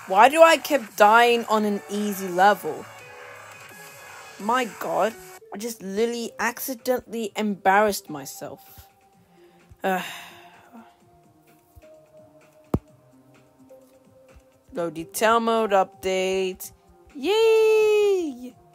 Why do I keep dying on an easy level? My god, I just literally accidentally embarrassed myself. Low detail mode update. Yay!